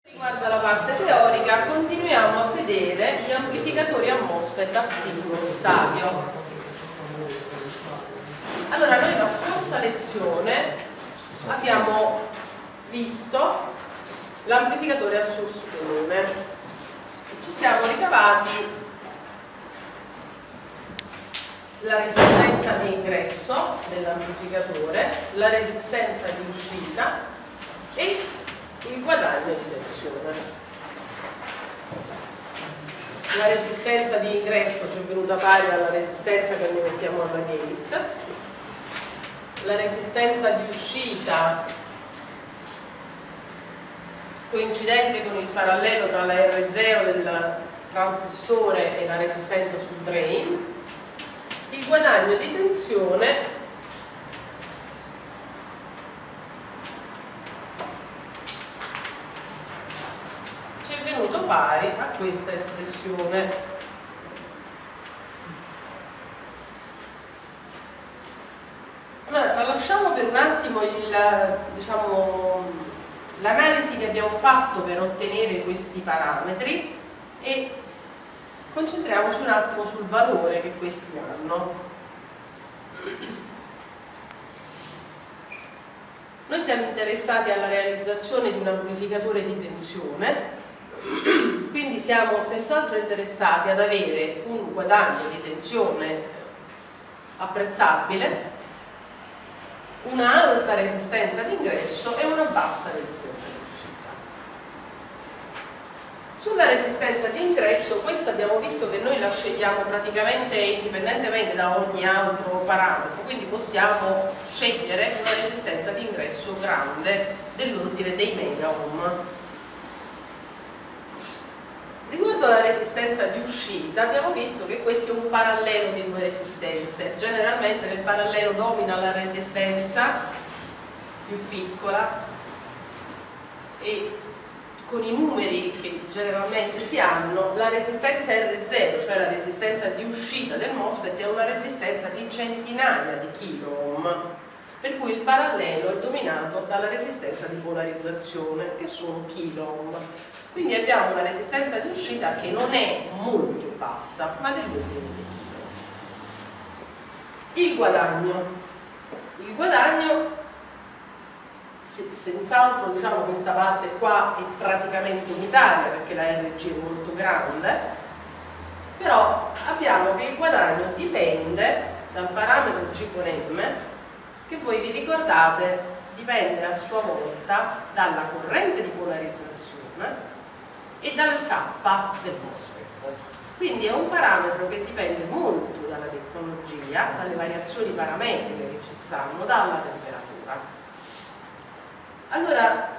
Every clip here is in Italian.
Riguarda la parte teorica, continuiamo a vedere gli amplificatori a MOSFET a singolo stadio. Allora, noi la scorsa lezione abbiamo visto l'amplificatore a source comune e ci siamo ricavati la resistenza di ingresso dell'amplificatore, la resistenza di uscita e il guadagno di tensione. La resistenza di ingresso ci è venuta pari alla resistenza che noi mettiamo alla gate, la resistenza di uscita coincidente con il parallelo tra la R0 del transistore e la resistenza sul drain, il guadagno di tensione ci è venuto pari a questa espressione. Allora, tralasciamo per un attimo l'analisi che abbiamo fatto per ottenere questi parametri e concentriamoci un attimo sul valore che questi hanno. Noi siamo interessati alla realizzazione di un amplificatore di tensione, quindi siamo senz'altro interessati ad avere un guadagno di tensione apprezzabile, una alta resistenza di ingresso e una bassa resistenza di uscita. Sulla resistenza di ingresso, questa abbiamo visto che noi la scegliamo praticamente indipendentemente da ogni altro parametro, quindi possiamo scegliere una resistenza di ingresso grande dell'ordine dei mega ohm. Riguardo alla resistenza di uscita abbiamo visto che questo è un parallelo di due resistenze. Generalmente nel parallelo domina la resistenza più piccola e con i numeri che generalmente si hanno, la resistenza R0, cioè la resistenza di uscita del MOSFET, è una resistenza di centinaia di kilo ohm, per cui il parallelo è dominato dalla resistenza di polarizzazione, che sono kilo ohm. Quindi abbiamo una resistenza di uscita che non è molto bassa, ma dell'ordine di kilo. Il guadagno, senz'altro questa parte qua è praticamente unitaria perché la RG è molto grande, però abbiamo che il guadagno dipende dal parametro G con M, che voi vi ricordate dipende a sua volta dalla corrente di polarizzazione e dal K del MOSFET. Quindi è un parametro che dipende molto dalla tecnologia, dalle variazioni parametriche che ci stanno, dalla temperatura. Allora,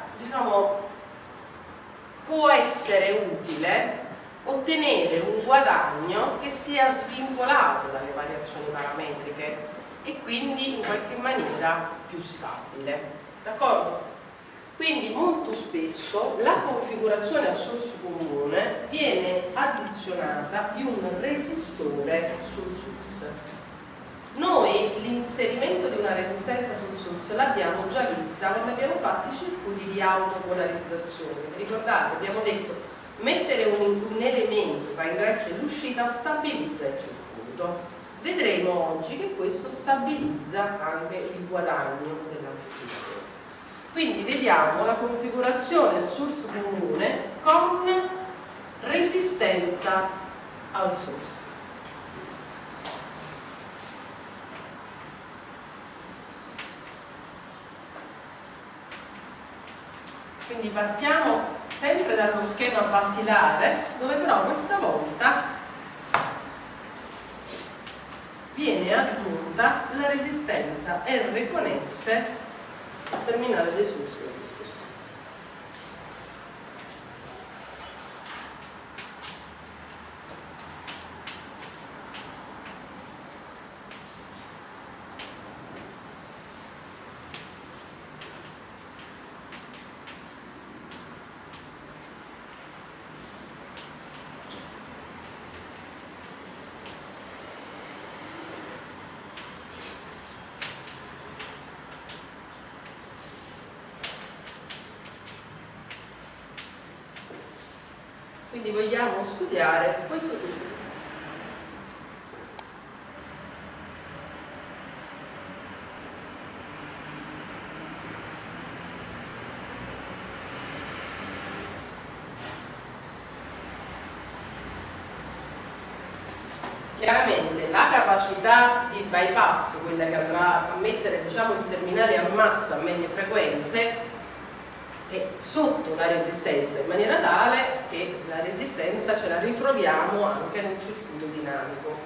può essere utile ottenere un guadagno che sia svincolato dalle variazioni parametriche e quindi in qualche maniera più stabile. D'accordo? Quindi molto spesso la configurazione a source comune viene addizionata di un resistore sul source. Noi l'inserimento di una resistenza sul source l'abbiamo già vista quando abbiamo fatto i circuiti di autopolarizzazione. Ricordate, abbiamo detto mettere un elemento tra ingresso e l'uscita stabilizza il circuito. Vedremo oggi che questo stabilizza anche il guadagno dell'amplificatore. Quindi vediamo la configurazione a source comune con resistenza al source. Quindi partiamo sempre dallo schema basilare, dove però questa volta viene aggiunta la resistenza R con S al terminale dei source del dispositivo. Quindi vogliamo studiare questo circuito. Chiaramente la capacità di bypass, quella che andrà a mettere, diciamo, il terminale a massa a medie frequenze, è sotto la resistenza, in maniera tale che la resistenza ce la ritroviamo anche nel circuito dinamico.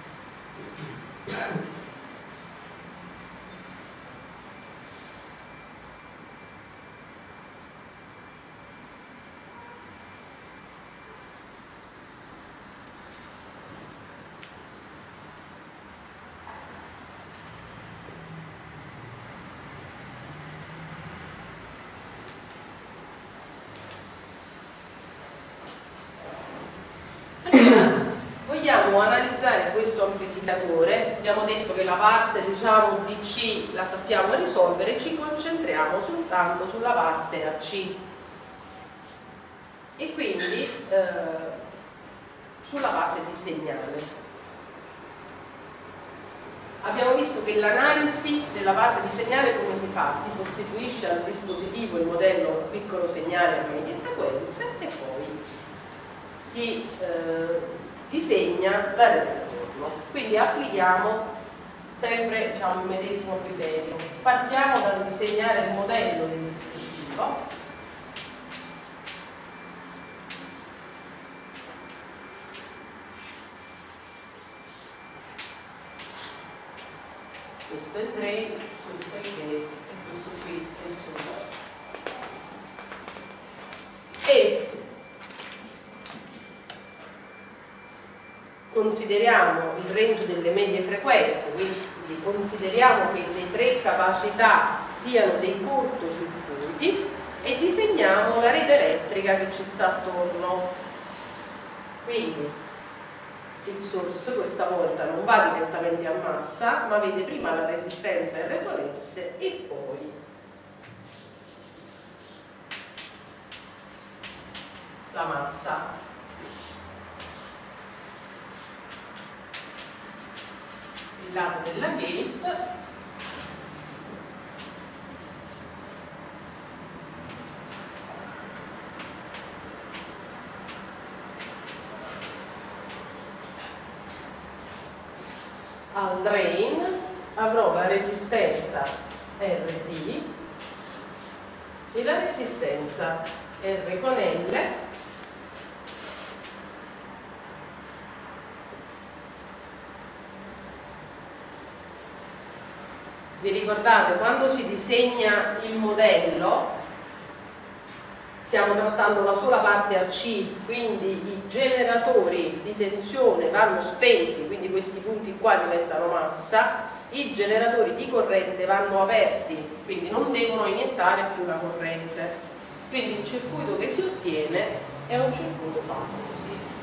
Vogliamo analizzare questo amplificatore. Abbiamo detto che la parte, diciamo, DC la sappiamo risolvere, ci concentriamo soltanto sulla parte AC e quindi sulla parte di segnale. Abbiamo visto che l'analisi della parte di segnale come si fa? Si sostituisce al dispositivo il modello piccolo segnale a medie frequenze e poi si disegna la rete attorno. Quindi applichiamo sempre, diciamo, il medesimo criterio. Partiamo dal disegnare il modello del dispositivo. Questo è il drain, questo è il gate e questo qui è il source. E consideriamo il range delle medie frequenze, quindi consideriamo che le tre capacità siano dei cortocircuiti e disegniamo la rete elettrica che ci sta attorno. Quindi il source questa volta non va direttamente a massa, ma vede prima la resistenza R con S e poi la massa. Il lato della gate al drain avrò la resistenza RD e la resistenza R con L Vi ricordate, quando si disegna il modello stiamo trattando la sola parte AC, quindi i generatori di tensione vanno spenti, quindi questi punti qua diventano massa, i generatori di corrente vanno aperti, quindi non devono iniettare più la corrente. Quindi il circuito che si ottiene è un circuito fatto così.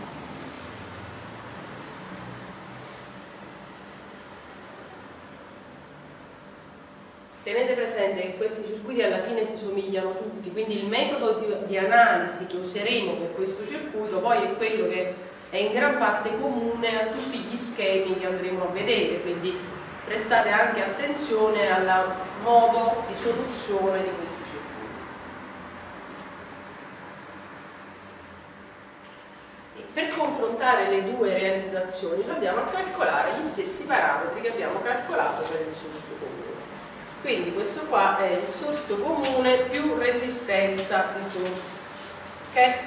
Tenete presente che questi circuiti alla fine si somigliano tutti, quindi il metodo di analisi che useremo per questo circuito poi è quello che è in gran parte comune a tutti gli schemi che andremo a vedere, quindi prestate anche attenzione al modo di soluzione di questi circuiti. E per confrontare le due realizzazioni andiamo a calcolare gli stessi parametri che abbiamo calcolato per il source comune. Quindi questo qua è il source comune più resistenza di source. Ok?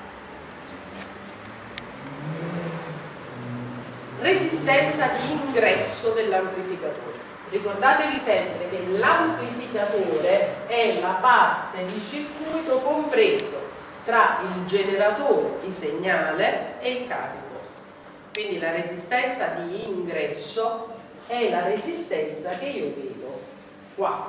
Resistenza di ingresso dell'amplificatore. Ricordatevi sempre che l'amplificatore è la parte di circuito compreso tra il generatore di segnale e il carico. Quindi la resistenza di ingresso è la resistenza che io vedo qua.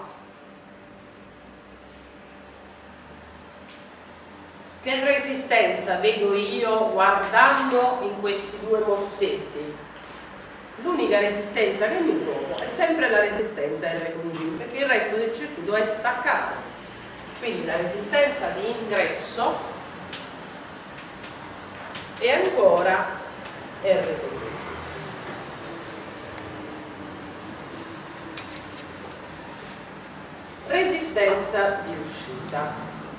Che resistenza vedo io guardando in questi due morsetti? L'unica resistenza che mi trovo è sempre la resistenza R con G, perché il resto del circuito è staccato. Quindi la resistenza di ingresso e ancora R2. Resistenza di uscita.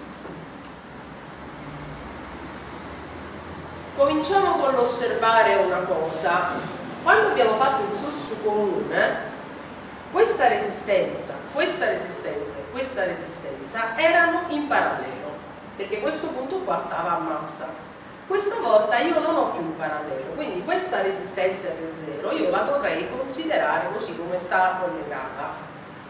Cominciamo con l'osservare una cosa. Quando abbiamo fatto il sorso comune, questa resistenza e questa resistenza erano in parallelo, perché questo punto qua stava a massa. Questa volta io non ho più un parallelo, quindi questa resistenza R0 io la dovrei considerare così come sta collegata.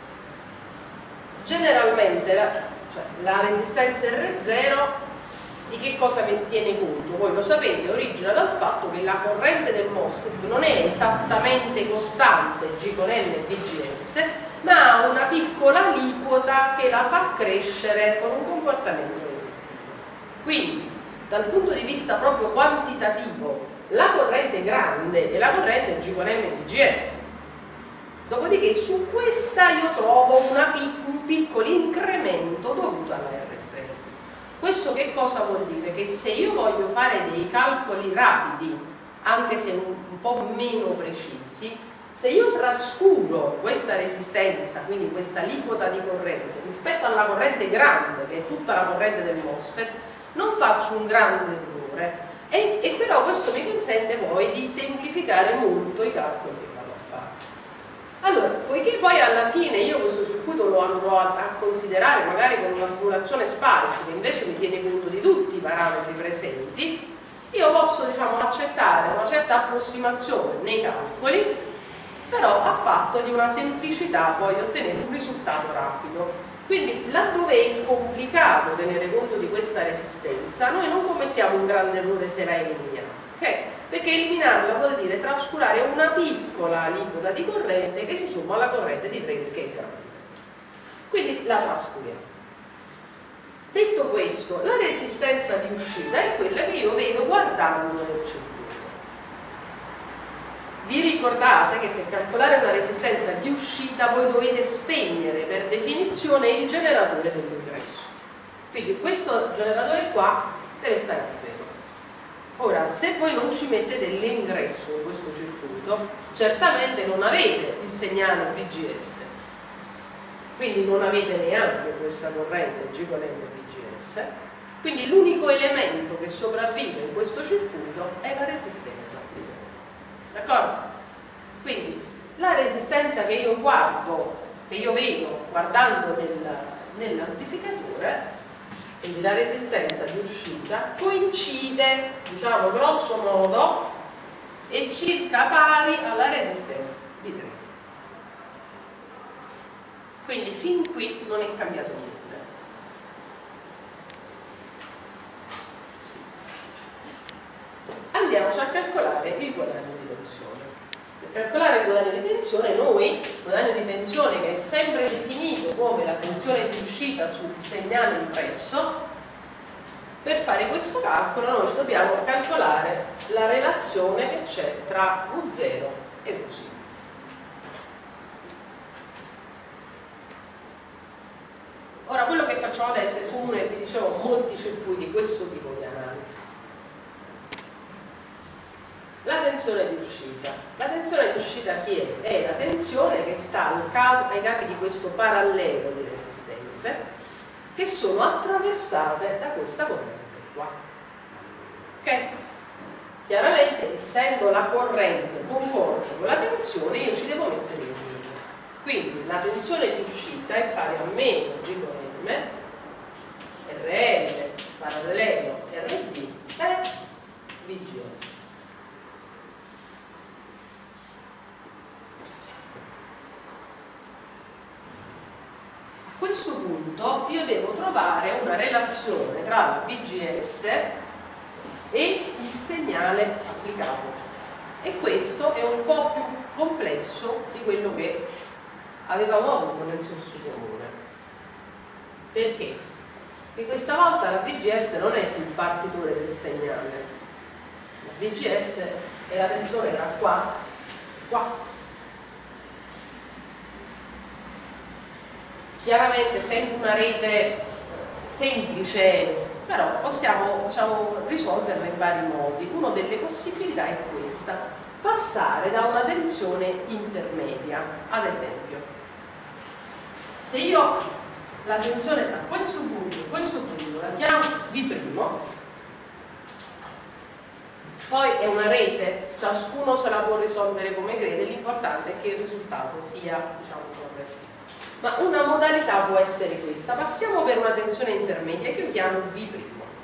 Generalmente la resistenza R0 di che cosa tiene conto? Voi lo sapete, origina dal fatto che la corrente del MOSFET non è esattamente costante G con N e VGS, ma ha una piccola aliquota che la fa crescere con un comportamento resistivo. Quindi, dal punto di vista proprio quantitativo, la corrente grande è la corrente G con N e VGS. Dopodiché su questa io trovo un piccolo incremento dovuto alla R0. Questo che cosa vuol dire? Che se io voglio fare dei calcoli rapidi, anche se un po' meno precisi, se io trascuro questa resistenza, quindi questa aliquota di corrente, rispetto alla corrente grande, che è tutta la corrente del MOSFET, non faccio un grande errore e però questo mi consente poi di semplificare molto i calcoli che vado a fare. Allora, poiché poi alla fine io questo circuito lo andrò a considerare magari con una simulazione sparsa che invece mi tiene conto di tutti i parametri presenti, io posso, diciamo, accettare una certa approssimazione nei calcoli, però a patto di una semplicità poi ottenere un risultato rapido. Quindi laddove è complicato tenere conto di questa resistenza, noi non commettiamo un grande errore se la eliminiamo, ok? Perché eliminarla vuol dire trascurare una piccola aliquota di corrente che si somma alla corrente di drain che è grande. Quindi la trascuriamo. Detto questo, la resistenza di uscita è quella che io vedo guardando nel circuito. Vi ricordate che per calcolare una resistenza di uscita voi dovete spegnere per definizione il generatore dell'ingresso. Quindi questo generatore qua deve stare a 0. Ora, se voi non ci mettete l'ingresso in questo circuito, certamente non avete il segnale VGS, quindi non avete neanche questa corrente G con N VGS, quindi l'unico elemento che sopravvive in questo circuito è la resistenza di terra. D'accordo? Quindi la resistenza che io guardo, che io vedo guardando nell'amplificatore, quindi la resistenza di uscita coincide, diciamo grosso modo, è circa pari alla resistenza di drain. Quindi fin qui non è cambiato niente. Andiamoci a calcolare il guadagno di tensione. Per calcolare il guadagno di tensione il guadagno di tensione che è sempre definito come la tensione di uscita sul segnale impresso, per fare questo calcolo noi ci dobbiamo calcolare la relazione che c'è tra V0 e V0. Ora, quello che facciamo adesso è comune, vi dicevo, molti circuiti, questo tipo di analisi. La tensione di uscita. La tensione di uscita chi è? È la tensione che sta ai capi di questo parallelo di resistenze che sono attraversate da questa corrente qua. Ok? Chiaramente, essendo la corrente concorde con la tensione, io ci devo mettere il meno. Quindi la tensione di uscita è pari a meno G con M, RL parallelo RD e VGS. A questo punto io devo trovare una relazione tra la VGS e il segnale applicato, e questo è un po' più complesso di quello che avevamo avuto nel sorso comune. Perché? Perché questa volta la VGS non è il partitore del segnale, la VGS è la tensione da qua a qua. Chiaramente, essendo una rete semplice però possiamo, diciamo, risolverla in vari modi. Una delle possibilità è questa: passare da una tensione intermedia. Ad esempio, se io la tensione tra questo punto e questo punto la chiamo V', poi è una rete, ciascuno se la può risolvere come crede, l'importante è che il risultato sia, diciamo, corretto. Ma una modalità può essere questa: passiamo per una tensione intermedia che io chiamo V'.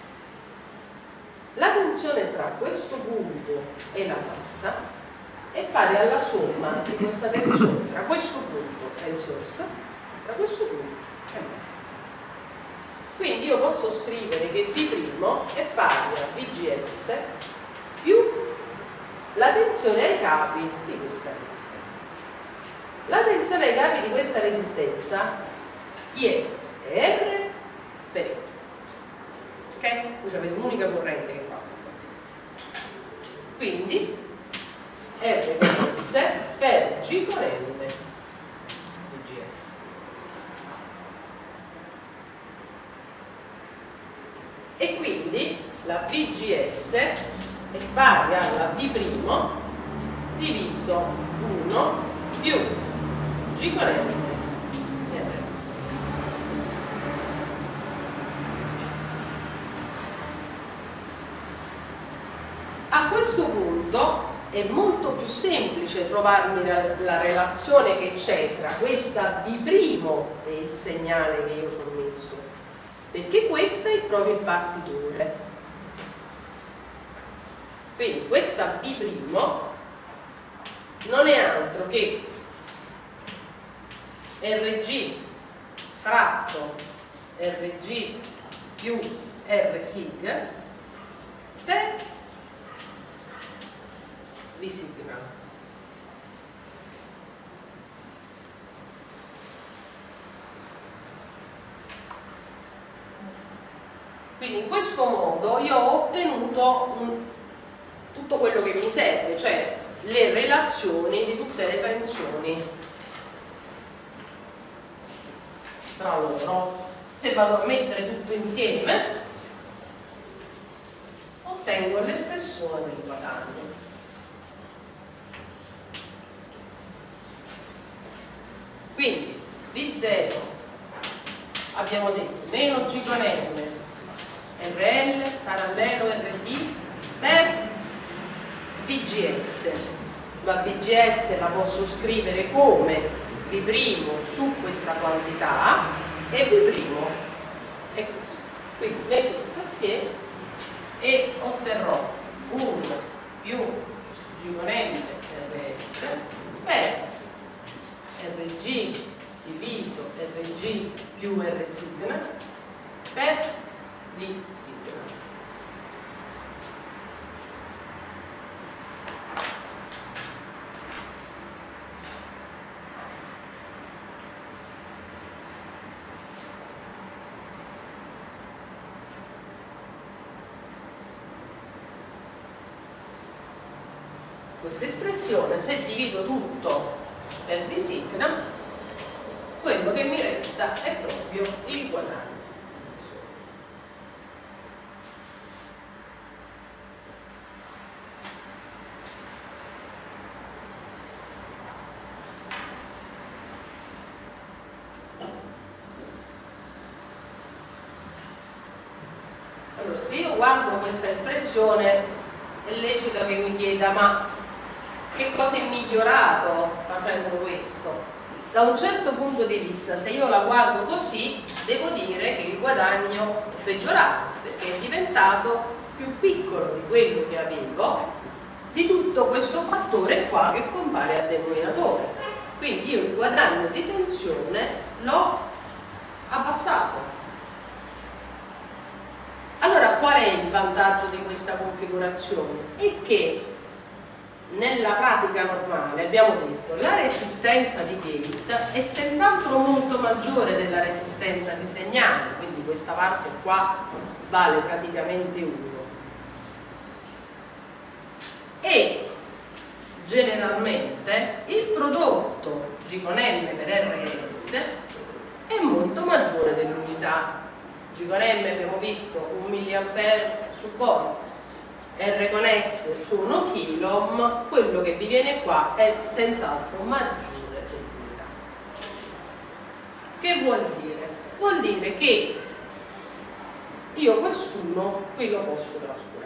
La tensione tra questo punto e la massa è pari alla somma di questa tensione tra questo punto e il source e tra questo punto e massa. Quindi io posso scrivere che V' è pari a VGS più la tensione ai capi di questa resistenza. La tensione ai capi di questa resistenza chi è? È R per E. Ok? Qui avete un'unica corrente che passa qua. Quindi R per S per G corrente VGS. E quindi la VGS è pari alla V' diviso 1 più G corrente e RS. A questo punto è molto più semplice trovarmi la relazione che c'è tra questa V' e il segnale che io ci ho messo, perché questo è proprio il partitore. Quindi questa V' non è altro che RG fratto RG più R sig per V sigma. Quindi in questo modo io ho ottenuto tutto quello che mi serve, cioè le relazioni di tutte le tensioni tra loro. Se vado a mettere tutto insieme ottengo l'espressione del guadagno. Quindi V0 abbiamo detto meno G con M RL parallelo RD per VGS. La VGS la posso scrivere come V' su questa quantità e V' è questo. Quindi metto tutto assieme e otterrò 1 più G con M RS per RG diviso RG più R sigma per V sigma. Questa espressione, se divido tutto per V sigma, quello che mi resta è proprio il guadagno. Allora, se io guardo questa espressione è lecito che mi chieda: ma che cosa è migliorato facendo questo? Da un certo punto di vista, se io la guardo così, devo dire che il guadagno è peggiorato, perché è diventato più piccolo di quello che avevo, di tutto questo fattore qua che compare al denominatore. Quindi io il guadagno di tensione l'ho abbassato. Allora, qual è il vantaggio di questa configurazione? È che nella pratica normale abbiamo detto la resistenza di gate è senz'altro molto maggiore della resistenza di segnale, quindi questa parte qua vale praticamente 1 e generalmente il prodotto G con M per RS è molto maggiore dell'unità. G con M abbiamo visto 1 mA su volt, R con S su 1 kΩ, quello che vi viene qua è senz'altro maggiore dell'unità. Che vuol dire? Vuol dire che io quest'uno qui lo posso trascurare.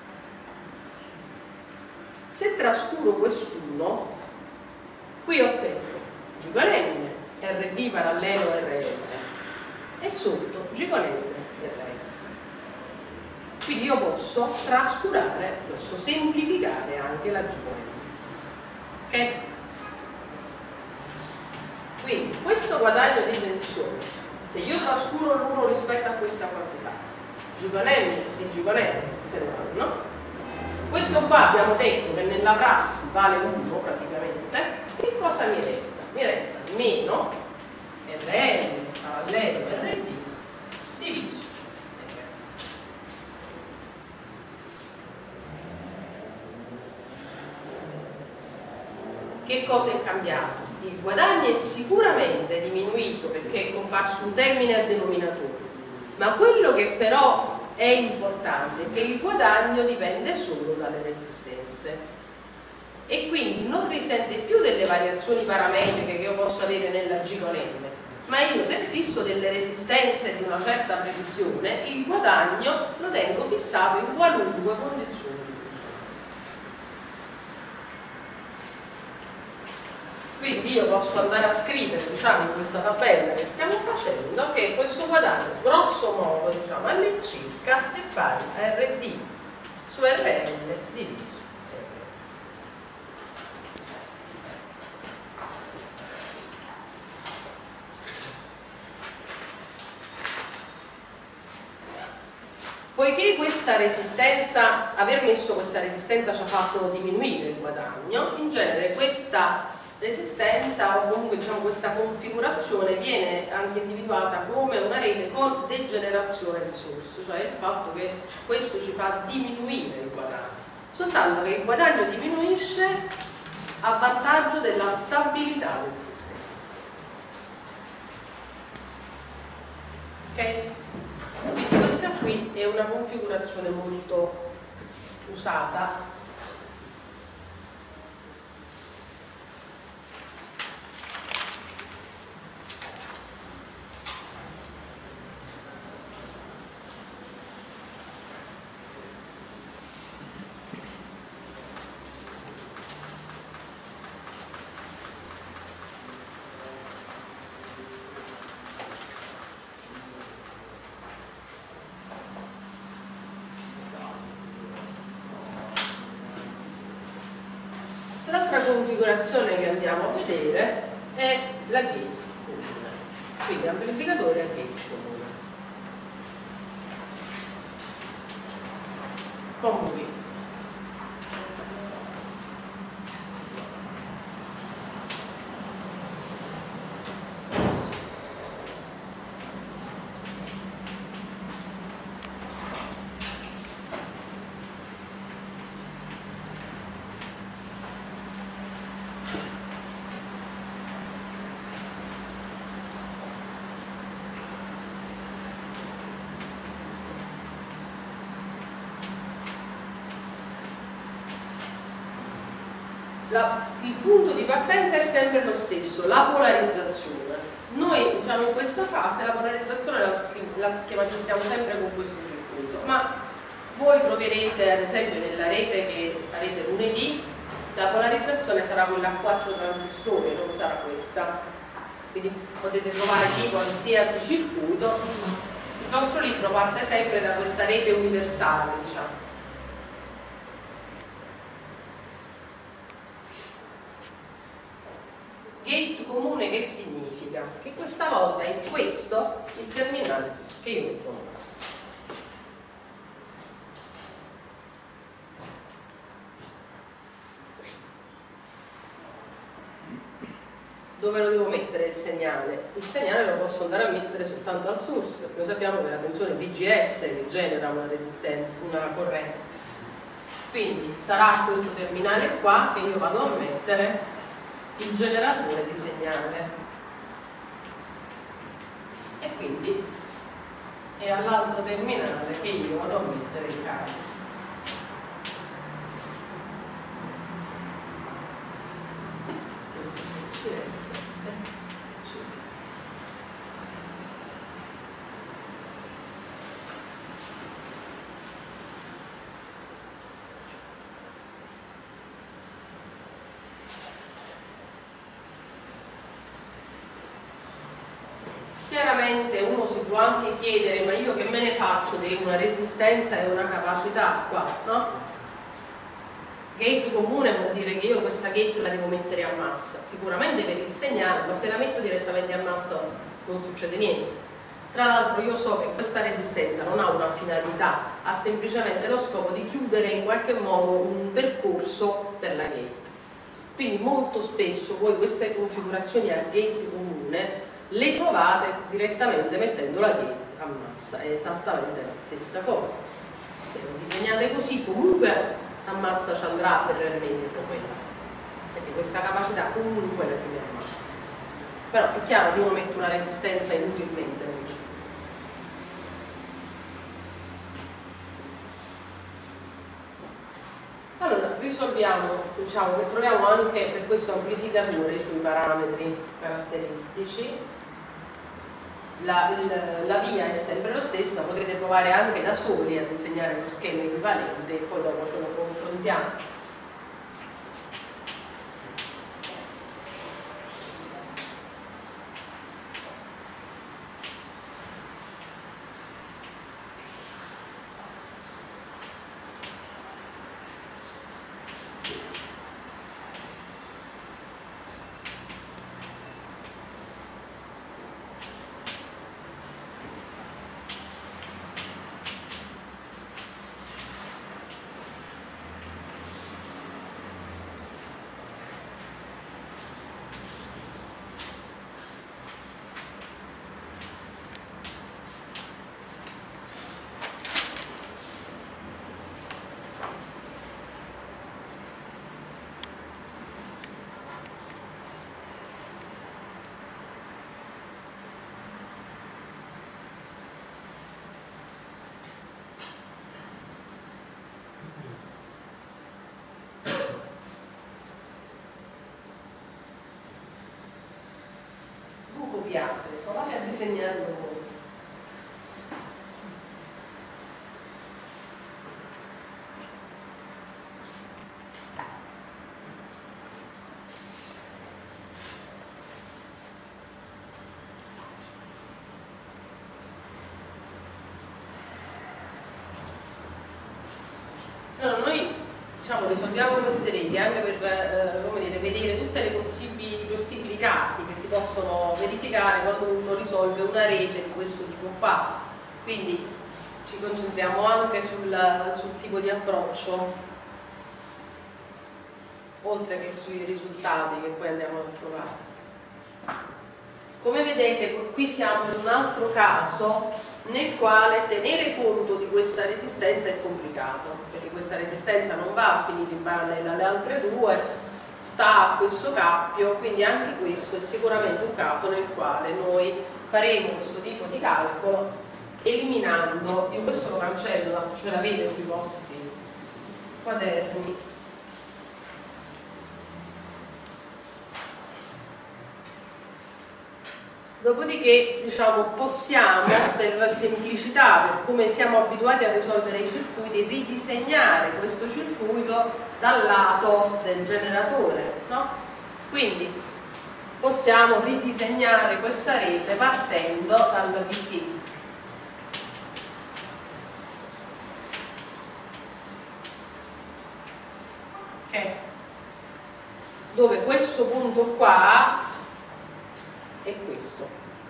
Se trascuro quest'uno, qui ottengo G con M, RD parallelo RL, e sotto G con L RS. Quindi io posso trascurare, posso semplificare anche la G con L. Ok? Quindi questo guadagno di tensione, se io trascuro l'uno rispetto a questa quantità, G con M e G con L se ne vanno. Questo qua abbiamo detto che nella prassi vale 1 praticamente. Che cosa mi resta? Mi resta meno RL parallelo RD diviso RS. Che cosa è cambiato? Il guadagno è sicuramente diminuito perché è comparso un termine al denominatore, ma quello che però è importante è che il guadagno dipende solo dalle resistenze e quindi non risente più delle variazioni parametriche che io posso avere nella G con M, ma io se fisso delle resistenze di una certa previsione, il guadagno lo tengo fissato in qualunque condizione di funzione. Quindi io posso andare a scrivere, diciamo, in questa tabella che stiamo facendo, che questo guadagno grosso modo, diciamo, all'incirca è pari a RD su RL diviso RS. Poiché questa resistenza, aver messo questa resistenza ci ha fatto diminuire il guadagno, in genere questa resistenza o comunque diciamo questa configurazione viene anche individuata come una rete con degenerazione di source, cioè il fatto che questo ci fa diminuire il guadagno, soltanto che il guadagno diminuisce a vantaggio della stabilità del sistema. Ok? Quindi questa qui è una configurazione molto usata. L'altra configurazione che andiamo a vedere è la gate comune, quindi amplificatore a gate comune. Comuni. Il punto di partenza è sempre lo stesso, la polarizzazione. Noi diciamo in questa fase la polarizzazione la schematizziamo sempre con questo circuito, ma voi troverete ad esempio nella rete che farete lunedì la polarizzazione sarà quella a 4 transistori, non sarà questa, quindi potete trovare lì qualsiasi circuito. Il nostro libro parte sempre da questa rete universale, diciamo. Gate comune che significa? Che questa volta è questo il terminale che io ho promesso. Dove lo devo mettere il segnale? Il segnale lo posso andare a mettere soltanto al source. Noi sappiamo che la tensione VGS che genera una resistenza, una corrente. Quindi sarà questo terminale qua che io vado a mettere il generatore di segnale, e quindi e all'altro terminale che io vado a mettere in carica. Questa è CS e questa è CD. Chiaramente uno si può anche chiedere, ma io che me ne faccio di una resistenza e una capacità qua, no? Gate comune vuol dire che io questa gate la devo mettere a massa, sicuramente per il segnale, ma se la metto direttamente a massa non succede niente. Tra l'altro io so che questa resistenza non ha una finalità, ha semplicemente lo scopo di chiudere in qualche modo un percorso per la gate. Quindi molto spesso voi queste configurazioni a gate comune le trovate direttamente mettendo la gate a massa, è esattamente la stessa cosa. Se lo disegnate così comunque a massa ci andrà per le medie frequenze, perché questa capacità comunque la chiude a massa. Però è chiaro che uno mette una resistenza inutilmente non c'è. Allora, risolviamo, diciamo che troviamo anche per questo amplificatore sui parametri caratteristici. La via è sempre la stessa, potete provare anche da soli a disegnare lo schema equivalente e poi dopo ce lo confrontiamo. Provate a disegnarlo voi. Allora, noi diciamo, risolviamo queste reti anche per come dire, vedere tutti i possibili casi che si possono verificare quando uno risolve una rete di questo tipo qua. Quindi ci concentriamo anche sul tipo di approccio, oltre che sui risultati che poi andiamo a trovare. Come vedete qui siamo in un altro caso nel quale tenere conto di questa resistenza è complicato, perché questa resistenza non va a finire in parallelo alle altre due, sta a questo cappio, quindi anche questo è sicuramente un caso nel quale noi faremo questo tipo di calcolo eliminando, io questo lo cancello, ce l'avete sui vostri quaderni. Dopodiché diciamo, possiamo, per semplicità, per come siamo abituati a risolvere i circuiti, ridisegnare questo circuito dal lato del generatore, no? Quindi possiamo ridisegnare questa rete partendo dal VC. Ok? Dove questo punto qua è questo.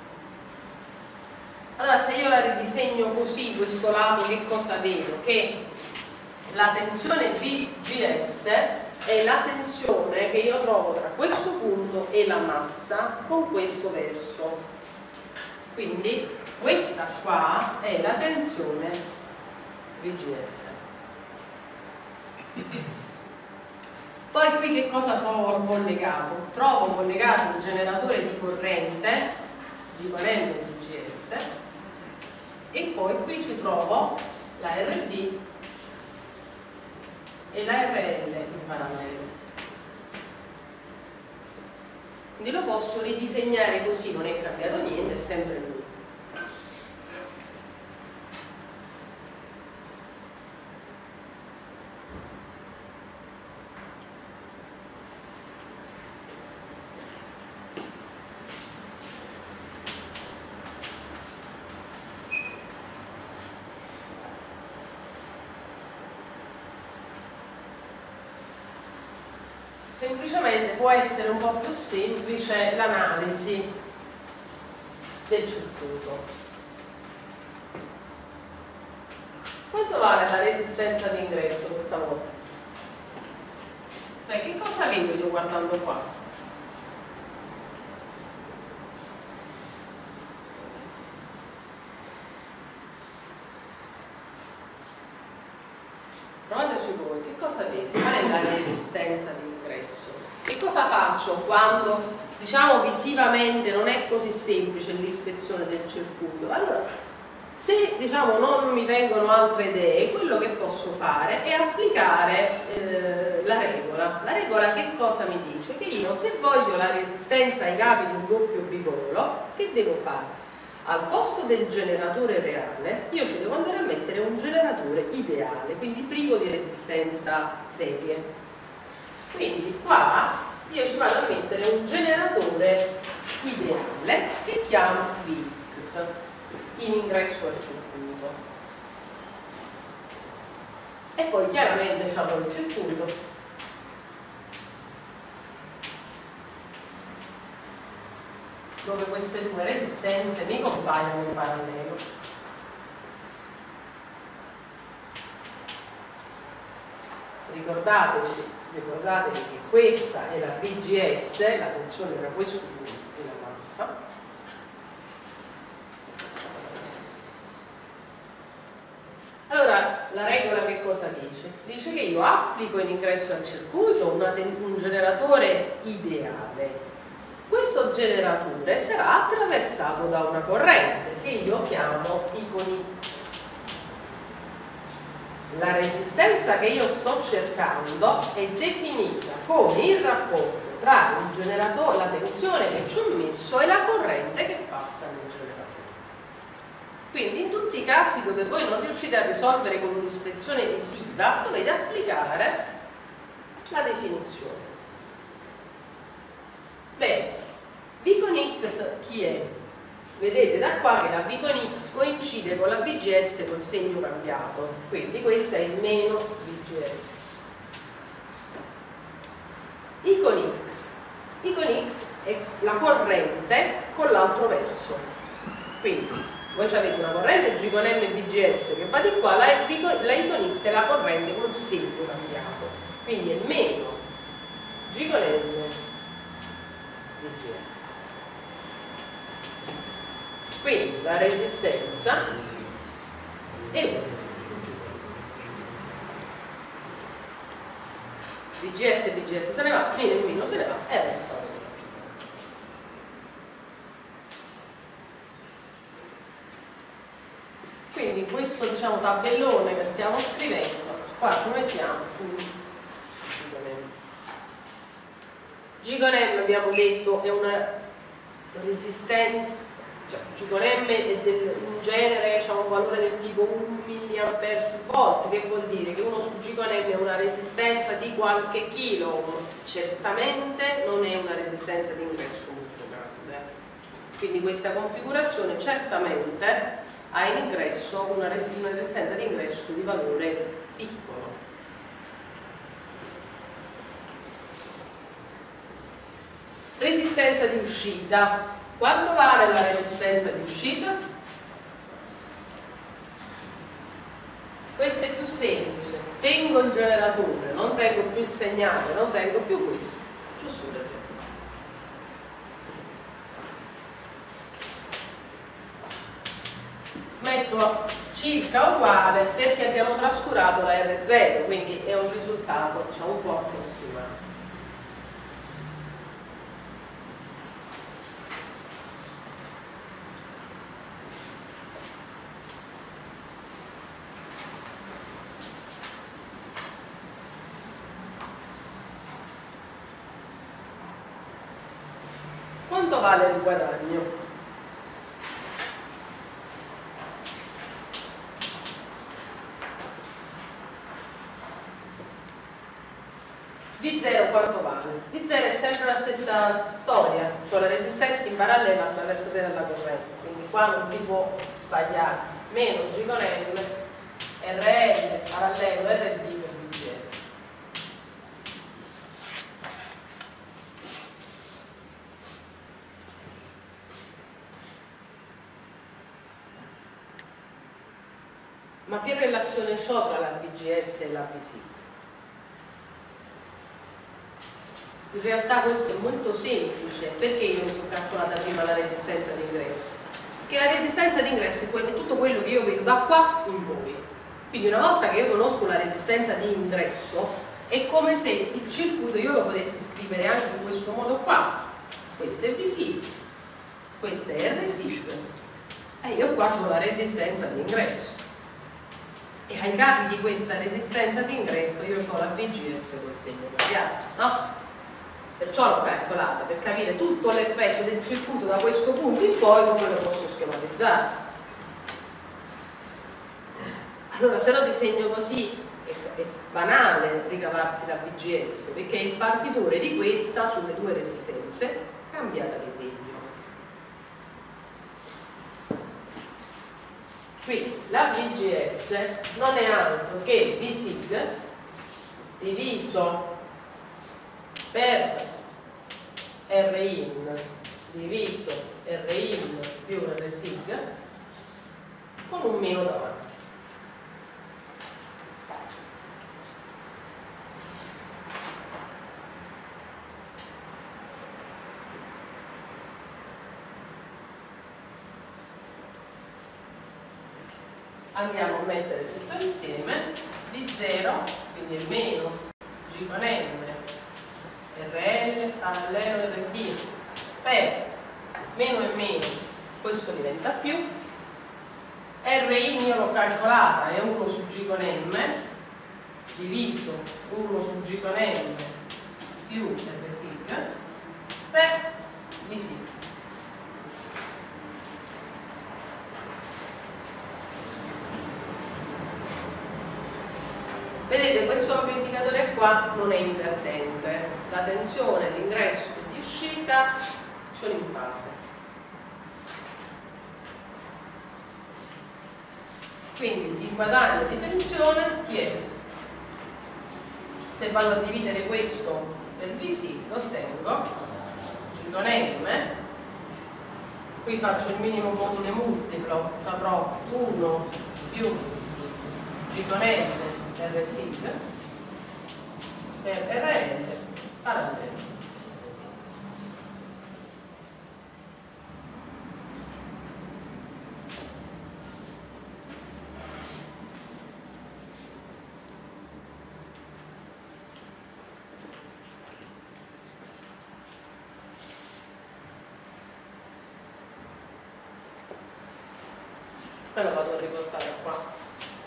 Allora se io la ridisegno così, questo lato, che cosa vedo? Che la tensione VGS è la tensione che io trovo tra questo punto e la massa con questo verso. Quindi questa qua è la tensione VGS. Poi qui che cosa trovo collegato? Trovo collegato un generatore di corrente VGS e poi qui ci trovo la RD e la RL in parallelo. Quindi lo posso ridisegnare così, non è cambiato niente, è sempre lui. Semplicemente può essere un po' più semplice l'analisi del circuito. Quanto vale la resistenza d'ingresso questa volta? Che cosa vedo io guardando qua? Provateci voi, che cosa vedo? Qual è la resistenza d'ingresso? Che cosa faccio quando, diciamo, visivamente non è così semplice l'ispezione del circuito? Allora, se diciamo non mi vengono altre idee, quello che posso fare è applicare la regola. La regola che cosa mi dice? Che io, se voglio la resistenza ai capi di un doppio bipolo, che devo fare? Al posto del generatore reale io ci devo andare a mettere un generatore ideale, quindi privo di resistenza serie. Quindi qua io ci vado a mettere un generatore ideale che chiamo VX in ingresso al circuito. E poi chiaramente diciamo il circuito dove queste due resistenze mi compaiono in parallelo. Ricordatevi che questa è la VGS, la tensione tra questo e la massa. Allora, la regola che cosa dice? Dice che io applico in ingresso al circuito un generatore ideale. Questo generatore sarà attraversato da una corrente che io chiamo Icon X. La resistenza che io sto cercando è definita come il rapporto tra il generatore, la tensione che ci ho messo e la corrente che passa nel generatore. Quindi in tutti i casi dove voi non riuscite a risolvere con un'ispezione visiva, dovete applicare la definizione. Bene, V con X chi è? Vedete da qua che la V con X coincide con la VGS col segno cambiato, quindi questa è meno VGS. I con X è la corrente con l'altro verso, quindi voi avete una corrente G con M e VGS che va di qua, la I con X è la corrente col segno cambiato, quindi è meno G con M VGS. Quindi la resistenza è 1 su G. VGS e VGS se ne va, meno se ne va e resta 1. Quindi in questo diciamo tabellone che stiamo scrivendo, qua ci mettiamo un G con M abbiamo detto è una resistenza. G con M è in genere diciamo, un valore del tipo 1 mA su volt, che vuol dire che uno su G con M è una resistenza di qualche kilo, certamente non è una resistenza di ingresso molto grande. Quindi questa configurazione certamente ha in ingresso una resistenza di ingresso di valore piccolo. Resistenza di uscita. Quanto vale la resistenza di uscita? Questo è più semplice, spengo il generatore, non tengo più il segnale, non tengo più questo, chiusura. Metto circa uguale perché abbiamo trascurato la R0, quindi è un risultato diciamo un po' approssimato. quanto vale il guadagno? V0 quanto vale? V0 è sempre la stessa storia, cioè la resistenza in parallelo attraversate dalla corrente, quindi qua non si può sbagliare, meno G con M, RL parallelo RD per VGS. Ma che relazione c'ho tra la VGS e la VSIC? In realtà questo è molto semplice. Perché io mi sono calcolata prima la resistenza d'ingresso? Perché la resistenza d'ingresso è tutto quello che io vedo da qua in poi. Quindi una volta che io conosco la resistenza di ingresso, è come se il circuito io lo potessi scrivere anche in questo modo qua. Questo è VSIC, questo è RSIC e io qua ho la resistenza d'ingresso. E ai capi di questa resistenza d'ingresso io ho la VGS col segno cambiato, no? Perciò l'ho calcolata, per capire tutto l'effetto del circuito da questo punto in poi come lo posso schematizzare. Allora se lo disegno così è banale ricavarsi la VGS, perché il partitore di questa sulle due resistenze cambia da disegno. Quindi la VGS non è altro che VSIG diviso per Rin diviso Rin più Rsig con un meno davanti. Andiamo a mettere tutto insieme. V0 quindi è meno G con M RL parallelo RD per meno e meno, questo diventa più. RI io l'ho calcolata, è 1 su G con M diviso 1 su G con M più Rsig per Vsig. Vedete, questo amplificatore qua non è invertente, la tensione di ingresso e di uscita sono in fase. Quindi il guadagno di tensione chi è? Se vado a dividere questo per VSIC ottengo G con M, qui faccio il minimo comune multiplo, cioè avrò 1 più G con M Rsig per RL parallelo. Poi lo vado a riportare qua.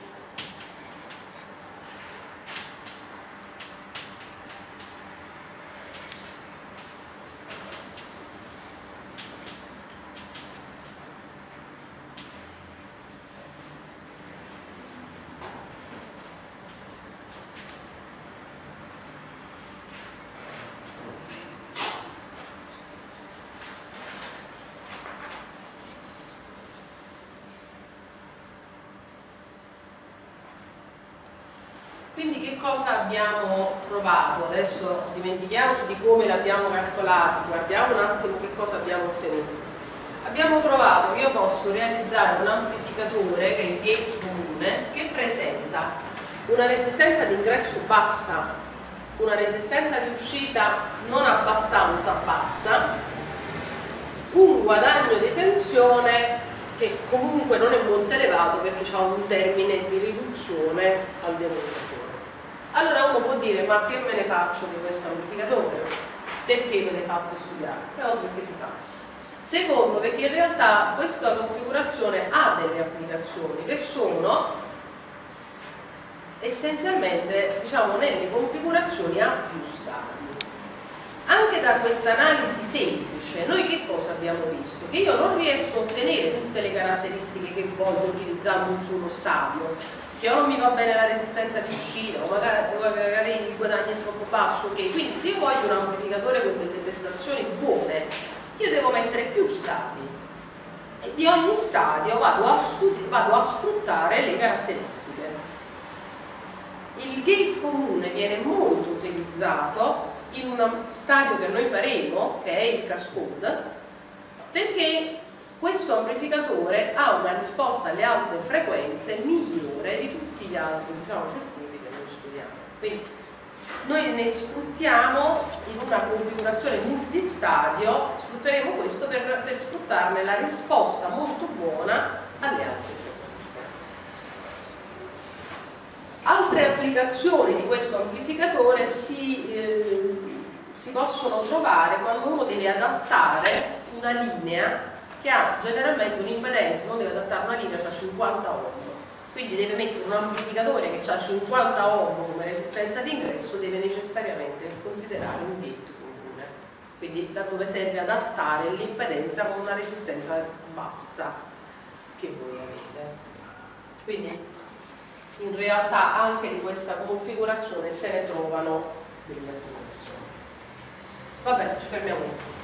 Quindi che cosa abbiamo trovato? Adesso dimentichiamoci di come l'abbiamo calcolato, guardiamo un attimo che cosa abbiamo ottenuto. Abbiamo trovato che io posso realizzare un amplificatore, che è il gate comune, che presenta una resistenza di ingresso bassa, una resistenza di uscita non abbastanza bassa, un guadagno di tensione che comunque non è molto elevato perché ha un termine di riduzione al demontratore. Allora uno può dire, ma che me ne faccio di questo amplificatore? Perché me l'hai fatto studiare? Prima cosa perché si fa. Secondo, perché in realtà questa configurazione ha delle applicazioni che sono essenzialmente, diciamo, nelle configurazioni a più stati. Anche da questa analisi semplice noi che cosa abbiamo visto? Che io non riesco a ottenere tutte le caratteristiche che voglio utilizzando un solo stadio, che o non mi va bene la resistenza di uscita o magari il guadagno è troppo basso, ok? Quindi se io voglio un amplificatore con delle prestazioni buone, io devo mettere più stadi e di ogni stadio vado a sfruttare le caratteristiche. Il gate comune viene molto utilizzato in un stadio che noi faremo, che è il cascade, perché questo amplificatore ha una risposta alle alte frequenze migliore di tutti gli altri, diciamo, circuiti che noi studiamo. Quindi noi ne sfruttiamo in una configurazione multistadio, sfrutteremo questo per sfruttarne la risposta molto buona alle alte frequenze. Altre applicazioni di questo amplificatore si possono trovare quando uno deve adattare una linea che ha generalmente un'impedenza, non deve adattare una linea che ha 50 ohm, quindi deve mettere un amplificatore che ha 50 ohm come resistenza d'ingresso, deve necessariamente considerare un gate comune, quindi da dove serve adattare l'impedenza con una resistenza bassa che voi avete. Quindi in realtà anche di questa configurazione se ne trovano delle applicazioni. Vabbè, ci fermiamo qui.